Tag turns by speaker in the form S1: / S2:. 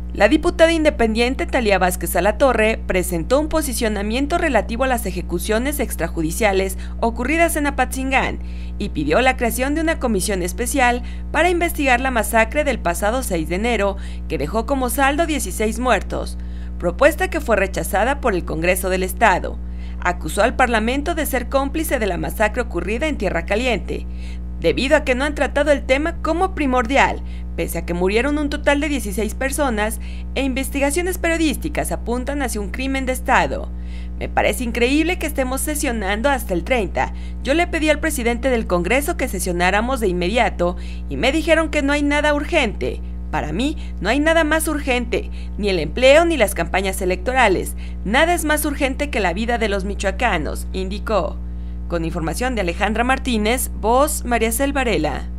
S1: La diputada independiente Thalía Vázquez Alatorre presentó un posicionamiento relativo a las ejecuciones extrajudiciales ocurridas en Apatzingán y pidió la creación de una comisión especial para investigar la masacre del pasado 6 de enero, que dejó como saldo 16 muertos, propuesta que fue rechazada por el Congreso del Estado. Acusó al Parlamento de ser cómplice de la masacre ocurrida en Tierra Caliente, debido a que no han tratado el tema como primordial, pese a que murieron un total de 16 personas e investigaciones periodísticas apuntan hacia un crimen de Estado. Me parece increíble que estemos sesionando hasta el 30. Yo le pedí al presidente del Congreso que sesionáramos de inmediato y me dijeron que no hay nada urgente. Para mí, no hay nada más urgente, ni el empleo ni las campañas electorales. Nada es más urgente que la vida de los michoacanos, indicó. Con información de Alejandra Martínez, voz María Cel Varela.